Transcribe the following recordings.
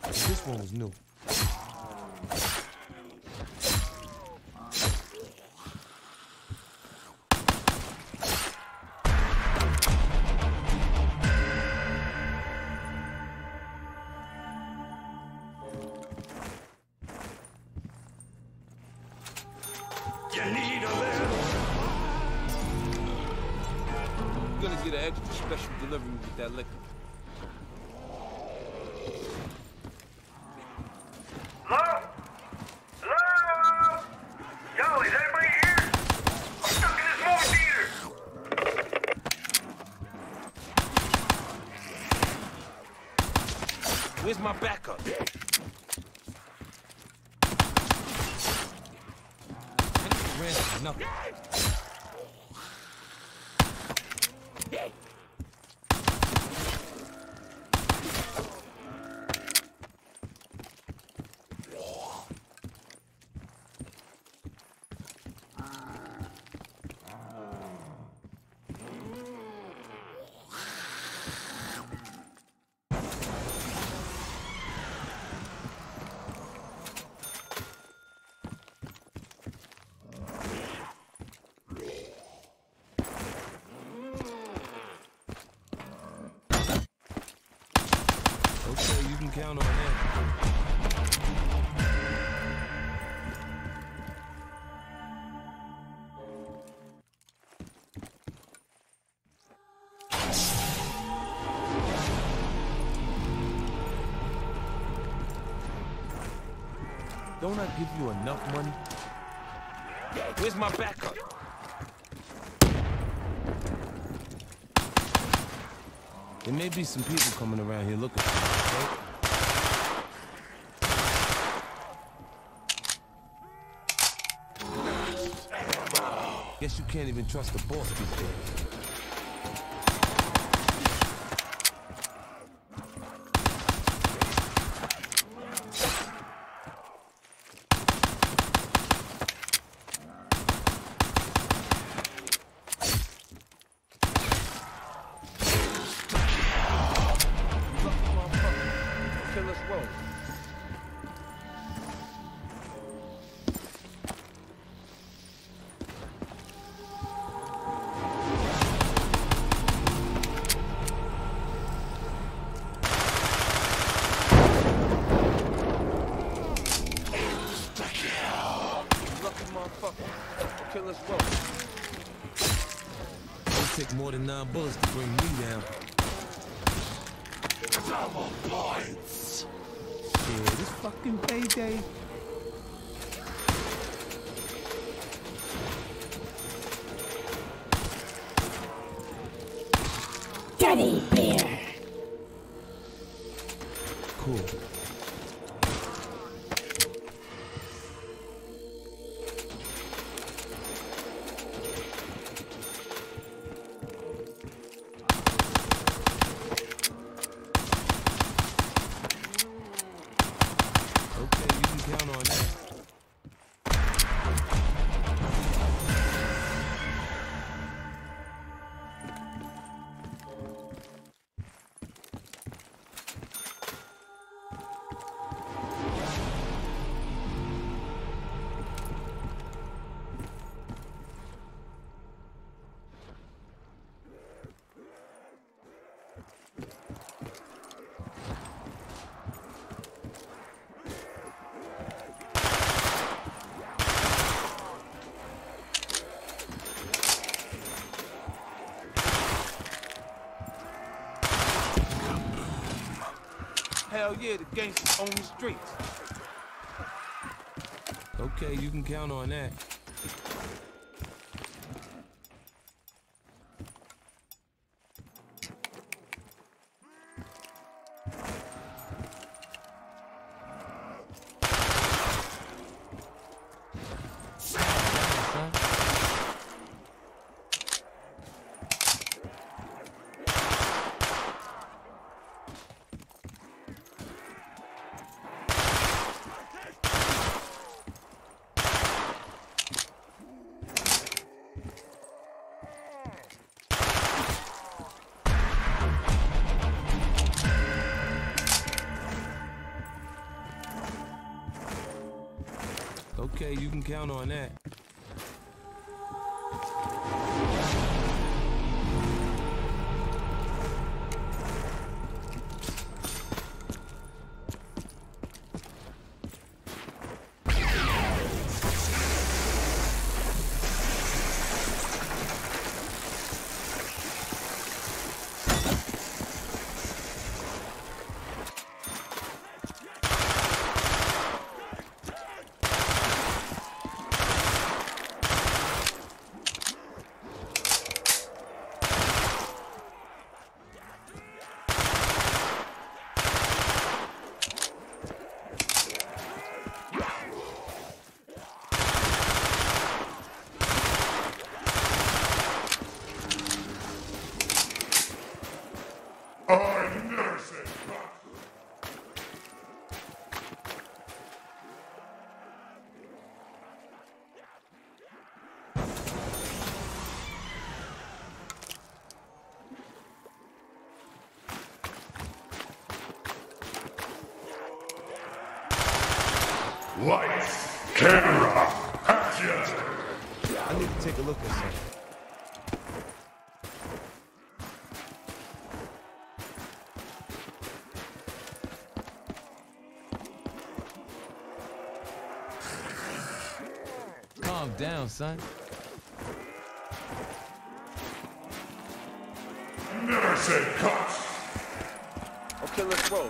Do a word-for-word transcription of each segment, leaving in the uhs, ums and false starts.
This one was new. You need a little. You're gonna get an extra special delivery with that liquor. Hello? Hello? Yo, is anybody here? I'm stuck in this movie theater. Where's my backup? Ran nothing. Okay, you can count on that. Don't I give you enough money? Where's my backup? There may be some people coming around here looking for you, okay? Guess you can't even trust the boss these days. Kill us both. Lucky motherfucker. Kill us both. It'll take more than nine bullets to bring me down. Double points. Yeah, this fucking payday. Teddy bear. Cool. Okay, you can count on that. Hell yeah, the gangsters own the streets. Okay, you can count on that. okay, you can count on that. I never said cut. Lights, camera, action! I need to take a look at something. Calm down, son. Never said cut. Okay, let's roll.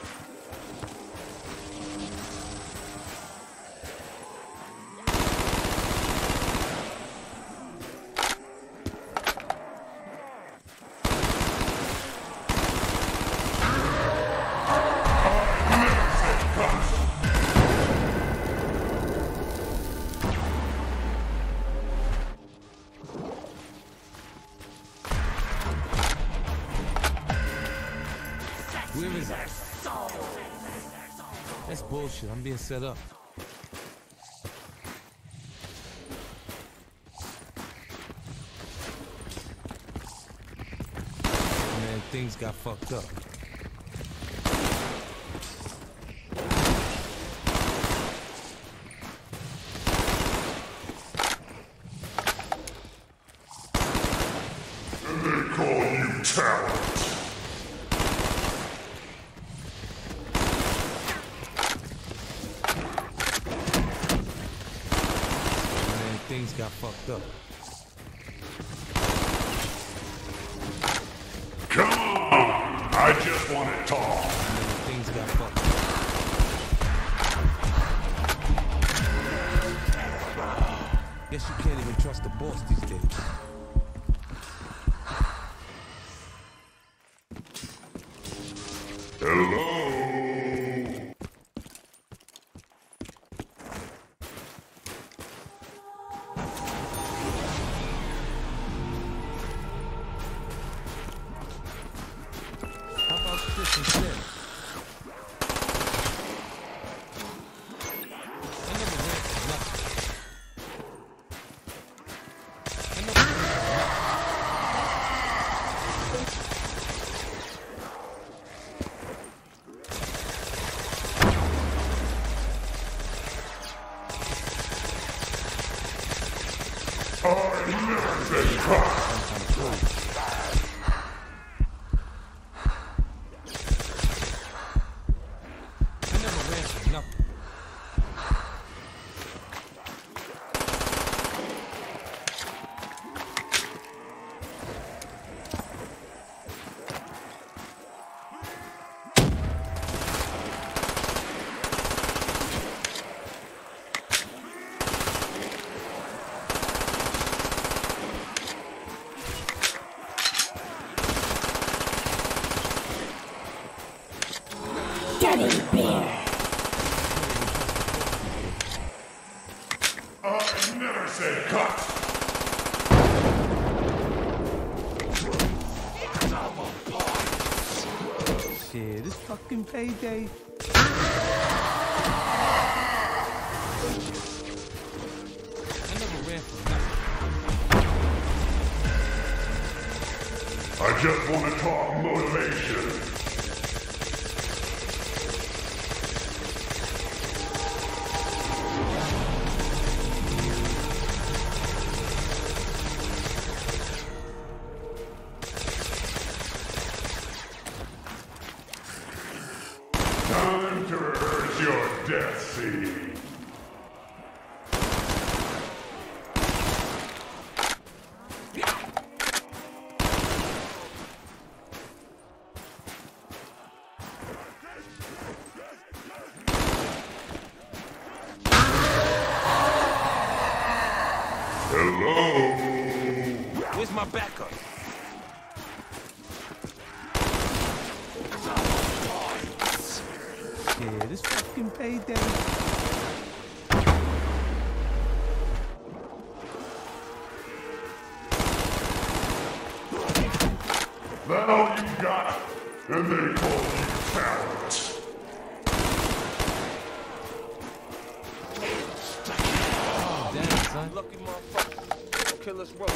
Where is it? That's bullshit. I'm being set up. Man, things got fucked up. And they call you talent. Things got fucked up. Come on! I just want to talk. Things got fucked up. Guess you can't even trust the boss these days. Hello? How about this instead? I never ran for nothing. I never ran for I never said cut. I never ran for nothing. Teddy bear. I never said cut. Shit, it's fucking payday. I never ran for nothing. I just want to talk motivation. Time to rehearse your death scene. Hello? Where's my backup? Yeah, this fucking payday. That all you got? And they call you talent. Damn, son. Lucky motherfucker. Okay, let's roll.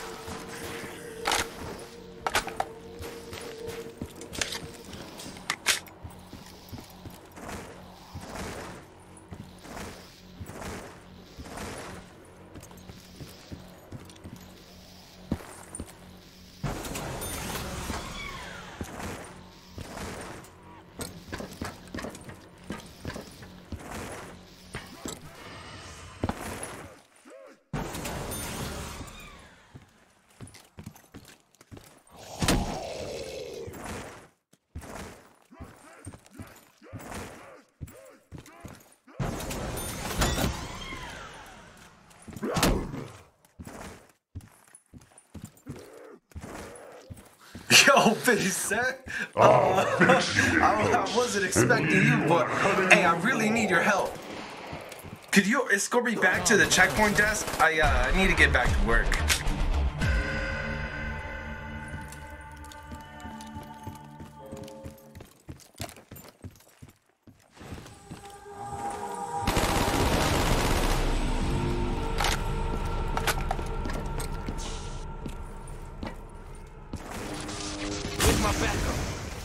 Yo, fifty Cent. Uh, I, I wasn't expecting you, but hey, I really need your help. Could you escort me back to the checkpoint desk? I uh, I need to get back to work. Where's my backup?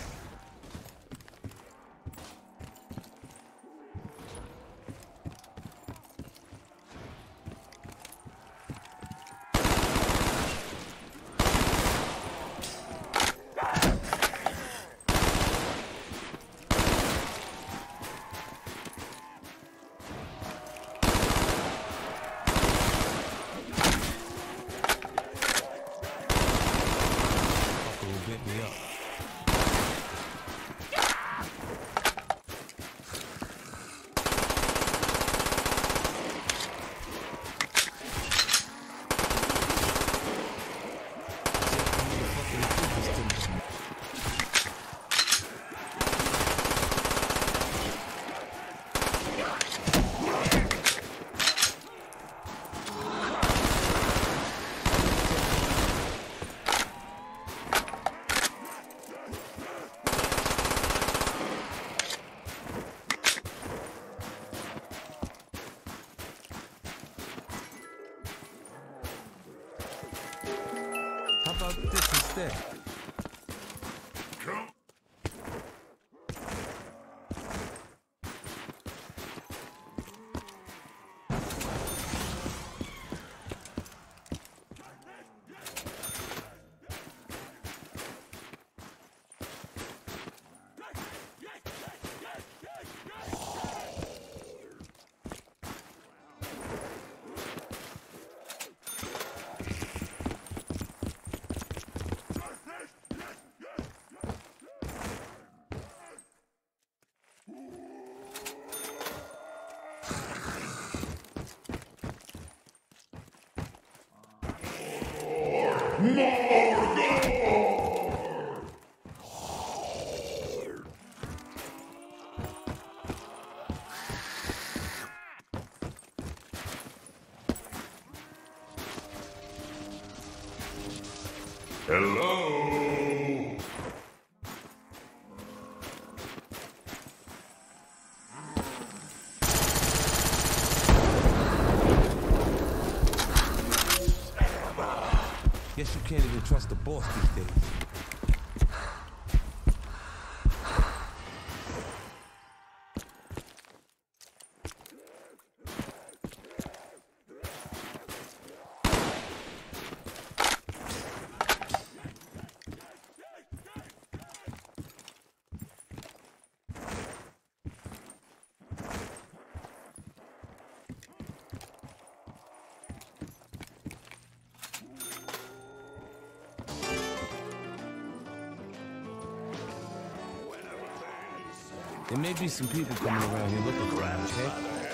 Fucking bit me up. How about this instead? Come. Hello? Guess you can't even trust the boss these days. There may be some people coming around here looking for him, okay?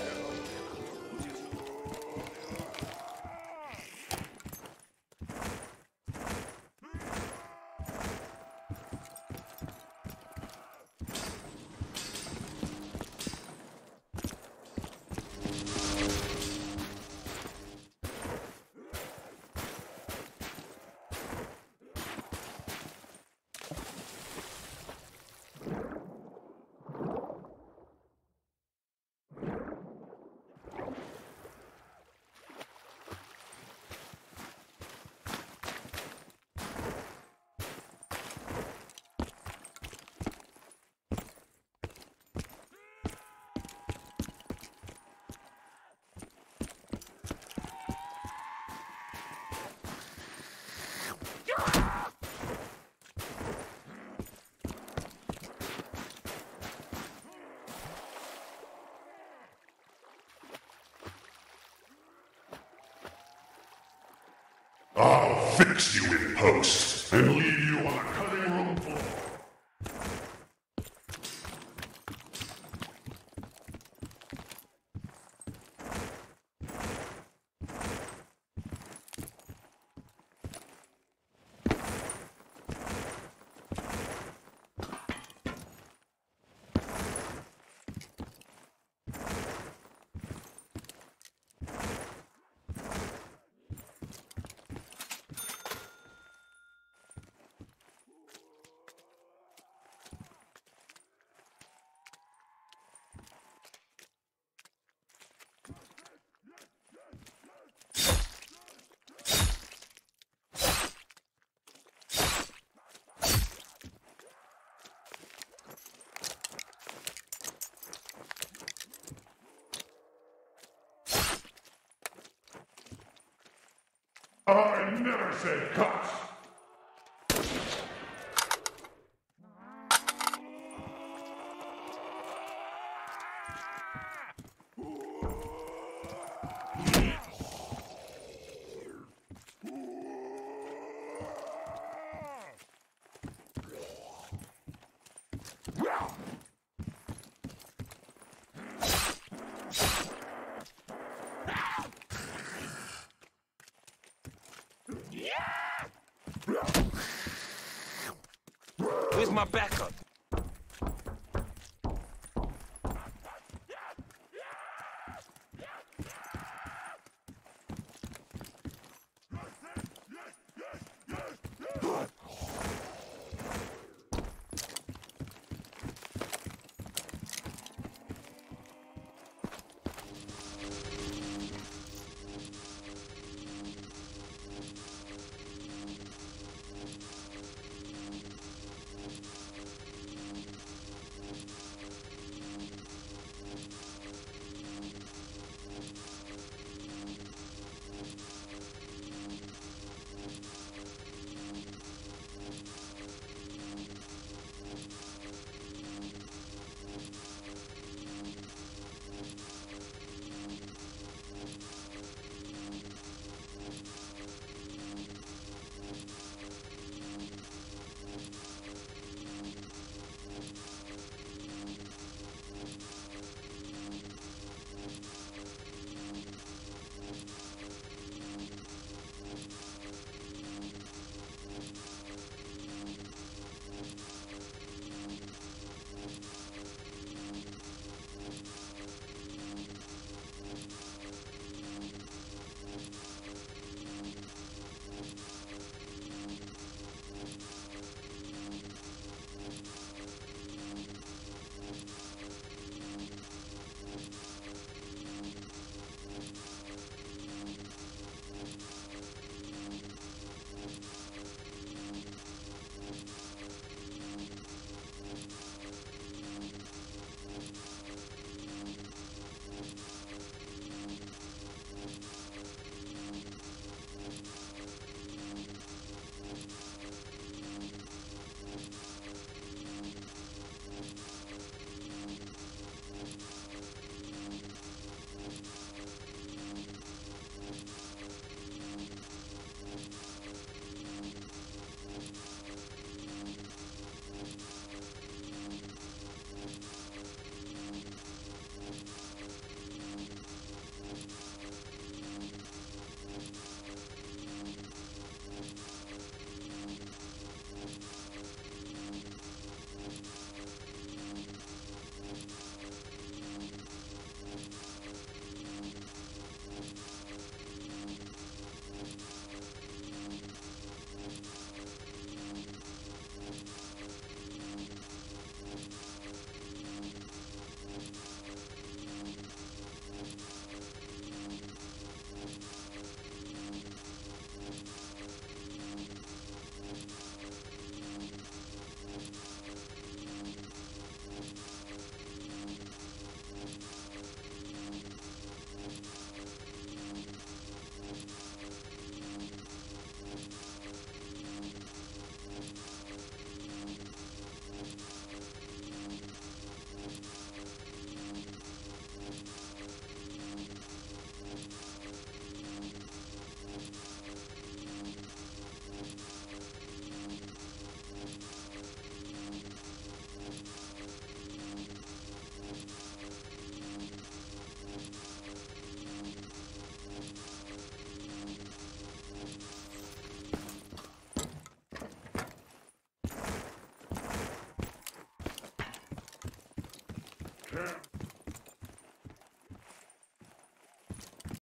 I'll fix you in post and leave you on the cutting room floor. I never said cut! Where's my backup?